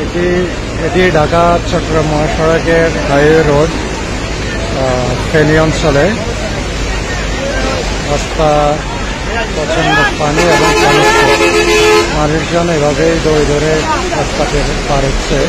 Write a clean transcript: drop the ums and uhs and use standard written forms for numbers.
এটি ঢাকা চট্টগ্রাম মহাসড়কের highway road Feni অঞ্চলে। রাস্তা প্রচন্ড পানি এবং মানুষজন এভাবেই দৌড়ে ধরে রাস্তাকে পার হচ্ছে।